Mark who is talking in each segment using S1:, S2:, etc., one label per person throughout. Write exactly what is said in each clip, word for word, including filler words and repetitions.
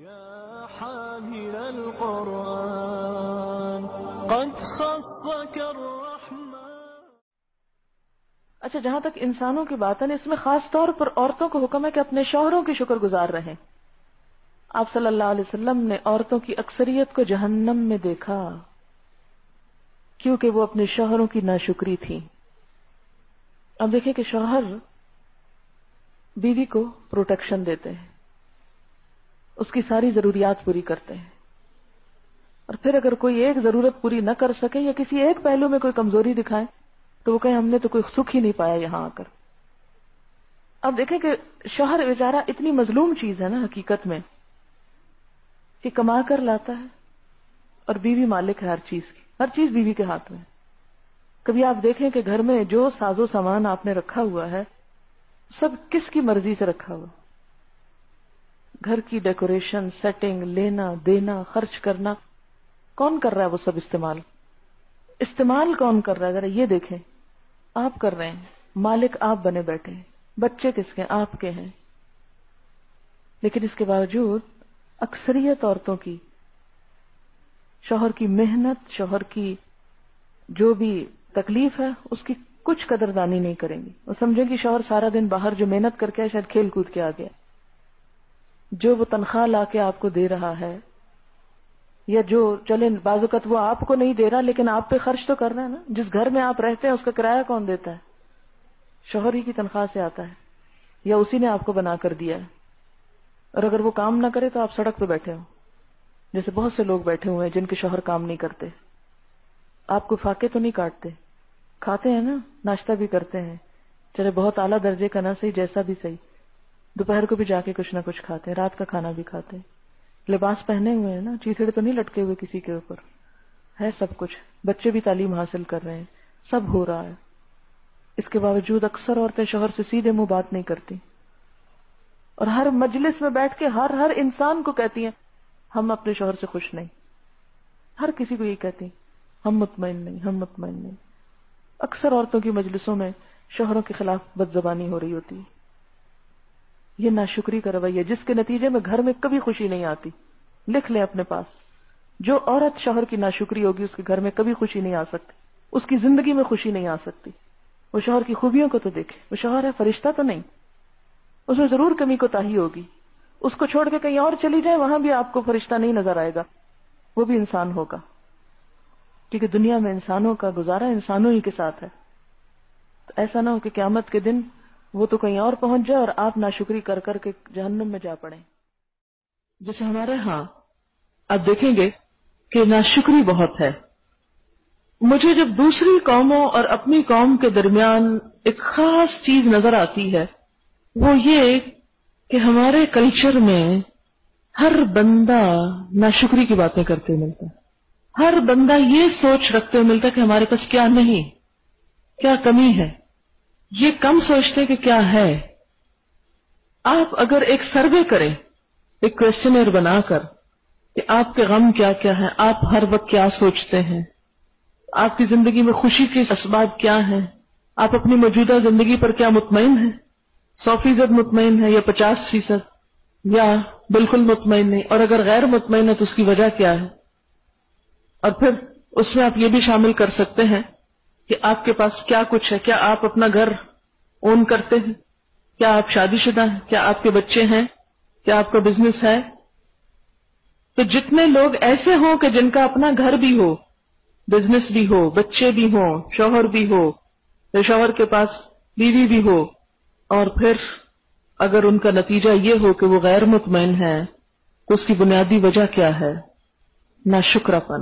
S1: يا حامل القرآن قد خصك الرحمن.
S2: اچھا، جہاں تک انسانوں کی بات ہے، اس میں خاص طور پر عورتوں کو حکم ہے کہ اپنے شوہروں کی شکر گزار رہیں. آپ صلی اللہ علیہ وسلم نے عورتوں کی اکثریت کو جہنم میں دیکھا کیونکہ وہ اپنے شوہروں کی ناشکری تھی. اب دیکھیں کہ شوہر بیوی کو پروٹیکشن دیتے ہیں، اس کی ساری ضروریات پوری کرتے ہیں، اور پھر اگر کوئی ایک ضرورت پوری نہ کر سکے یا کسی ایک پہلو میں کوئی کمزوری دکھائے تو وہ کہیں ہم نے تو کوئی سکھ ہی نہیں پایا یہاں آ کر. اب دیکھیں کہ شوہر بیچارہ اتنی مظلوم چیز ہے نا حقیقت میں، کہ کما کر لاتا ہے اور بیوی مالک ہے ہر چیز کی، ہر چیز بیوی کے ہاتھ میں. کبھی آپ دیکھیں کہ گھر میں جو ساز و سامان آپ نے رکھا ہوا ہے سب کس کی مرضی سے رکھا ہوا؟ گھر کی ڈیکوریشن، سیٹنگ، لینا دینا، خرچ کرنا کون کر رہا ہے؟ وہ سب استعمال استعمال کون کر رہا ہے؟ ذرا یہ دیکھیں. آپ کر رہے ہیں، مالک آپ بنے بیٹھے ہیں، بچے کس کے؟ آپ کے ہیں. لیکن اس کے باوجود اکثریت عورتوں کی شوہر کی محنت، شوہر کی جو بھی تکلیف ہے اس کی کچھ قدردانی نہیں کریں گی. وہ سمجھیں کہ شوہر سارا دن باہر جو محنت کر کے آئے شاید کھیل کود کے آ گیا، جو وہ تنخواہ لا کے آپ کو دے رہا ہے، یا جو چلے بعض اوقات وہ آپ کو نہیں دے رہا لیکن آپ پہ خرچ تو کر رہا ہے نا. جس گھر میں آپ رہتے ہیں اس کا کرایہ کون دیتا ہے؟ شوہر ہی کی تنخواہ سے آتا ہے، یا اسی نے آپ کو بنا کر دیا ہے. اور اگر وہ کام نہ کرے تو آپ سڑک پہ بیٹھے ہو، جیسے بہت سے لوگ بیٹھے ہوئے ہیں جن کے شوہر کام نہیں کرتے. آپ کو فاقے تو نہیں کاٹتے، کھاتے ہیں نا، ناشتہ بھی کرتے ہیں، چلے بہت اعلیٰ درجے کا نہ صحیح، جیسا بھی صحیح. دوپہر کو بھی جا کے کچھ نہ کچھ کھاتے ہیں، رات کا کھانا بھی کھاتے ہیں، لباس پہنے ہوئے ہیں نا، چیتھڑے تو نہیں لٹکے ہوئے کسی کے اوپر، ہے سب کچھ. بچے بھی تعلیم حاصل کر رہے ہیں، سب ہو رہا ہے. اس کے باوجود اکثر عورتیں شوہر سے سیدھے منہ بات نہیں کرتی، اور ہر مجلس میں بیٹھ کے ہر ہر انسان کو کہتی ہیں ہم اپنے شوہر سے خوش نہیں. ہر کسی کو یہ کہتی ہیں ہم مطمئن نہیں، ہم مطمئن نہیں. اکثر عورتوں کی مجلسوں میں شوہروں کے خلاف بد زبانی ہو رہی ہوتی ہے. یہ ناشکری کا رویہ جس کے نتیجے میں گھر میں کبھی خوشی نہیں آتی. لکھ لیں اپنے پاس، جو عورت شوہر کی ناشکری ہوگی اس کے گھر میں کبھی خوشی نہیں آ سکتی، اس کی زندگی میں خوشی نہیں آ سکتی. وہ شوہر کی خوبیوں کو تو دیکھے، وہ شوہر ہے، فرشتہ تو نہیں، اس میں ضرور کمی کوتاہی ہوگی. اس کو چھوڑ کے کہیں اور چلی جائے وہاں بھی آپ کو فرشتہ نہیں نظر آئے گا، وہ بھی انسان ہوگا، کیونکہ دنیا میں انسانوں کا گزارا انسانوں ہی کے ساتھ ہے. تو ایسا نہ ہو کہ قیامت کے دن وہ تو کہیں اور پہنچ جائے اور آپ ناشکری کر کر کے جہنم میں جا پڑیں. جیسے ہمارے ہاں آپ دیکھیں گے کہ ناشکری بہت ہے. مجھے جب دوسری قوموں اور اپنی قوم کے درمیان ایک خاص چیز نظر آتی ہے وہ یہ کہ ہمارے کلچر میں ہر بندہ ناشکری کی باتیں کرتے ملتا ہے. ہر بندہ یہ سوچ رکھتے ملتا ہے کہ ہمارے پاس کیا نہیں، کیا کمی ہے. یہ کم سوچتے کہ کیا ہے. آپ اگر ایک سروے کریں، ایک کویسچنر بنا کر کہ آپ کے غم کیا کیا ہے، آپ ہر وقت کیا سوچتے ہیں، آپ کی زندگی میں خوشی کے اسباب کیا ہیں، آپ اپنی موجودہ زندگی پر کیا مطمئن ہیں، سو فیصد مطمئن ہے یا پچاس فیصد یا بالکل مطمئن نہیں، اور اگر غیر مطمئن ہے تو اس کی وجہ کیا ہے. اور پھر اس میں آپ یہ بھی شامل کر سکتے ہیں کہ آپ کے پاس کیا کچھ ہے. کیا آپ اپنا گھر اون کرتے ہیں؟ کیا آپ شادی شدہ ہیں؟ کیا آپ کے بچے ہیں؟ کیا آپ کا بزنس ہے؟ تو جتنے لوگ ایسے ہوں کہ جن کا اپنا گھر بھی ہو، بزنس بھی ہو، بچے بھی ہوں، شوہر بھی ہو، یا شوہر کے پاس بیوی بھی ہو، اور پھر اگر ان کا نتیجہ یہ ہو کہ وہ غیر مطمئن ہے تو اس کی بنیادی وجہ کیا ہے؟ ناشکراپن.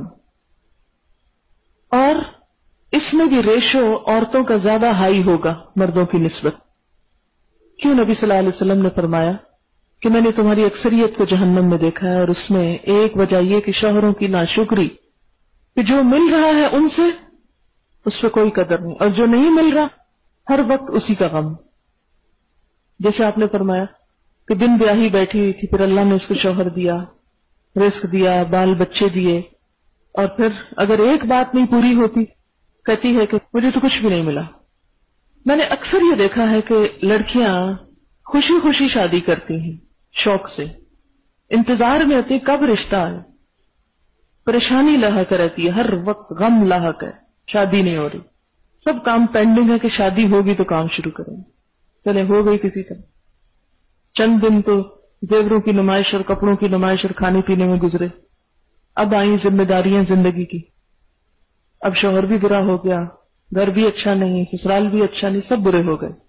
S2: اور اس میں بھی ریشو عورتوں کا زیادہ ہائی ہوگا مردوں کی نسبت. کیوں نبی صلی اللہ علیہ وسلم نے فرمایا کہ میں نے تمہاری اکثریت کو جہنم میں دیکھا ہے، اور اس میں ایک وجہ یہ کہ شوہروں کی ناشکری، کہ جو مل رہا ہے ان سے اس پہ کوئی قدر نہیں، اور جو نہیں مل رہا ہر وقت اسی کا غم. جیسے آپ نے فرمایا کہ بن بیاہی بیٹھی ہوئی تھی، پھر اللہ نے اس کو شوہر دیا، رزق دیا، بال بچے دیے، اور پھر اگر ایک بات نہیں پوری ہوتی کہتی ہے کہ مجھے تو کچھ بھی نہیں ملا. میں نے اکثر یہ دیکھا ہے کہ لڑکیاں خوشی خوشی شادی کرتی ہیں شوق سے، انتظار میں ہوتی کب رشتہ آئے. پریشانی لاحق رہتی ہے، ہر وقت غم لاحق ہے. شادی نہیں ہو رہی، سب کام پینڈنگ ہے کہ شادی ہوگی تو کام شروع کریں گے. چلے ہو گئی کسی طرح، چند دن تو زیوروں کی نمائش اور کپڑوں کی نمائش اور کھانے پینے میں گزرے. اب آئیں ذمہ داریاں زندگی کی. اب شوہر بھی برا ہو گیا، گھر بھی اچھا نہیں، سسرال بھی اچھا نہیں، سب برے ہو گئے.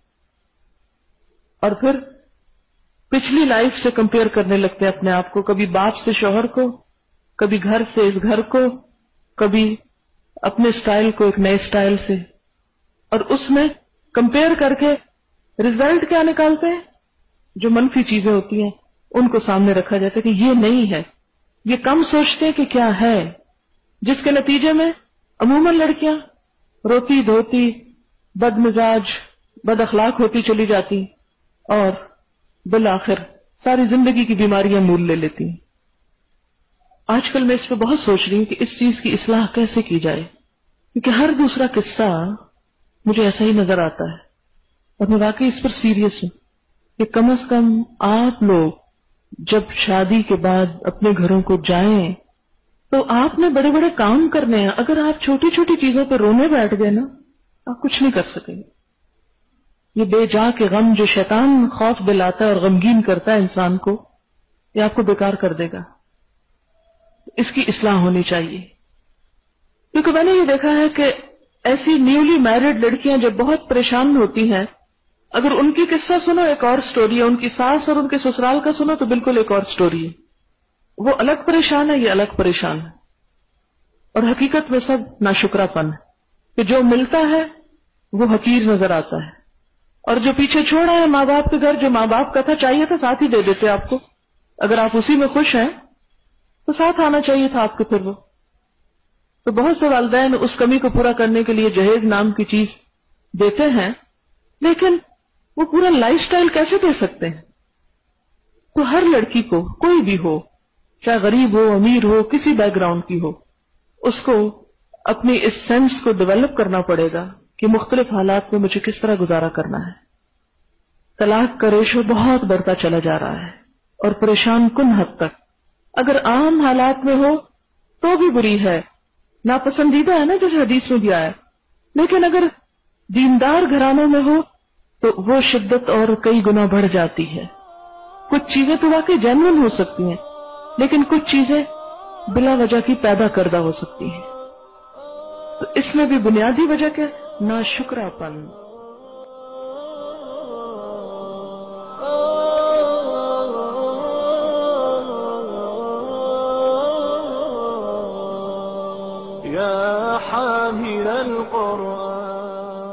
S2: اور پھر پچھلی لائف سے کمپیئر کرنے لگتے ہیں اپنے آپ کو، کبھی باپ سے شوہر کو، کبھی گھر سے اس گھر کو، کبھی اپنے سٹائل کو ایک نئے سٹائل سے. اور اس میں کمپیئر کر کے رزلٹ کیا نکالتے ہیں؟ جو منفی چیزیں ہوتی ہیں ان کو سامنے رکھا جاتا ہے کہ یہ نہیں ہے. یہ کم سوچتے ہیں کہ کیا ہے، جس کے نتیجے میں عموماً لڑکیاں روتی دھوتی بد مزاج بد اخلاق ہوتی چلی جاتی اور بالآخر ساری زندگی کی بیماریاں مول لے لیتی ہیں. آج کل میں اس پہ بہت سوچ رہی ہوں کہ اس چیز کی اصلاح کیسے کی جائے، کیونکہ ہر دوسرا قصہ مجھے ایسا ہی نظر آتا ہے. اور میں واقعی اس پر سیریس ہوں کہ کم از کم آپ لوگ جب شادی کے بعد اپنے گھروں کو جائیں تو آپ نے بڑے بڑے کام کرنے ہیں. اگر آپ چھوٹی چھوٹی چیزوں پہ رونے بیٹھ گئے نا، آپ کچھ نہیں کر سکیں گے. یہ بے جا کے غم جو شیطان خوف دلاتا ہے اور غمگین کرتا ہے انسان کو، یہ آپ کو بیکار کر دے گا. اس کی اصلاح ہونی چاہیے. کیونکہ میں نے یہ دیکھا ہے کہ ایسی نیولی میرڈ لڑکیاں جب بہت پریشان ہوتی ہیں، اگر ان کی قصہ سنو ایک اور سٹوری ہے، ان کی ساس اور ان کے سسرال کا سنو تو بالکل ایک اور سٹوری ہے. وہ الگ پریشان ہے، یہ الگ پریشان ہے. اور حقیقت میں سب ناشکرا پن ہے کہ جو ملتا ہے وہ حقیر نظر آتا ہے، اور جو پیچھے چھوڑا ہے ماں باپ کے گھر، جو ماں باپ کا تھا چاہیے تھا ساتھ ہی دے دیتے آپ کو. اگر آپ اسی میں خوش ہیں تو ساتھ آنا چاہیے تھا آپ کے. پھر وہ تو بہت سے والدین اس کمی کو پورا کرنے کے لیے جہیز نام کی چیز دیتے ہیں، لیکن وہ پورا لائف سٹائل کیسے دے سکتے ہیں؟ تو ہر لڑکی کو، کوئی بھی ہو، چاہے غریب ہو امیر ہو کسی بیک گراؤنڈ کی ہو، اس کو اپنی اس سینس کو ڈیولپ کرنا پڑے گا کہ مختلف حالات میں مجھے کس طرح گزارا کرنا ہے. طلاق کا ریشو بہت بڑھتا چلا جا رہا ہے اور پریشان کن حد تک. اگر عام حالات میں ہو تو بھی بری ہے، ناپسندیدہ ہے نا جیسے حدیث میں بھی آیا، لیکن اگر دیندار گھرانوں میں ہو تو وہ شدت اور کئی گنا بڑھ جاتی ہے. کچھ چیزیں تو واقعی جینوئن ہو سکتی ہیں، لیکن کچھ چیزیں بلا وجہ کی پیدا کردہ ہو سکتی ہیں. تو اس میں بھی بنیادی وجہ کیا؟ ناشکرا پن.
S1: يا حامل القرآن